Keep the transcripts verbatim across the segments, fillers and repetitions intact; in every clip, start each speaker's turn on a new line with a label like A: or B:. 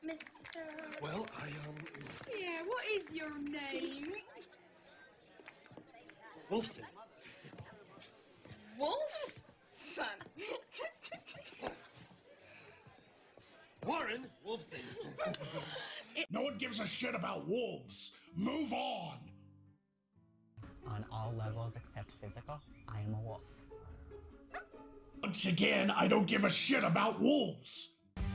A: mister?
B: Well, I, um...
A: Yeah, what is your name?
B: Wolfson.
A: Wolf? Son.
B: Warren Wolfson.
C: No one gives a shit about wolves. Move on.
D: On all levels except physical, I am a wolf.
C: Once again, I don't give a shit about wolves.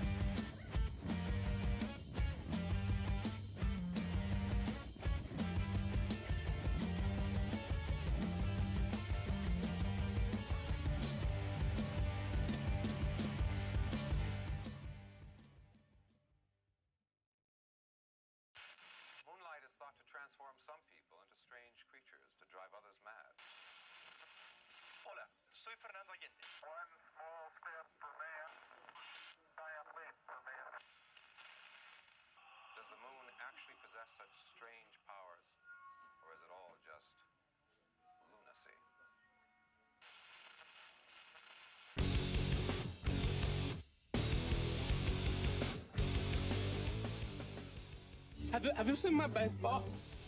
E: Moonlight is thought to transform some people into strange creatures to drive others mad.
F: Hola, soy Fernando Allende.
E: One small step for man, giant leap for man. Does the moon actually possess such strange powers, or is it all just lunacy?
G: Have you, have you seen my baseball?